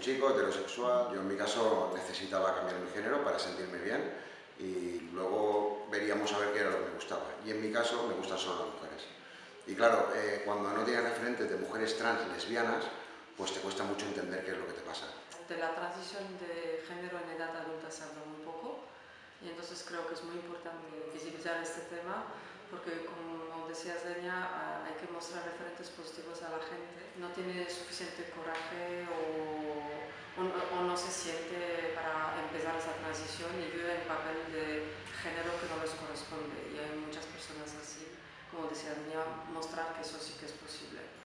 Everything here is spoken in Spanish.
chico, heterosexual. Yo en mi caso necesitaba cambiar mi género para sentirme bien y luego veríamos a ver qué era lo que me gustaba. Y en mi caso me gustan solo las mujeres. Y claro, cuando no tienes referentes de mujeres trans lesbianas, pues te cuesta mucho entender qué es lo que te pasa. De la transición de género en edad adulta se habla muy poco y entonces creo que es muy importante visibilizar este tema porque, como decías, Deña, hay que mostrar referentes positivos a la gente. No tiene suficiente coraje o no se siente para empezar esa transición y vive en papel de género que no les corresponde. Y hay muchas personas así, como decía Deña, mostrar que eso sí que es posible.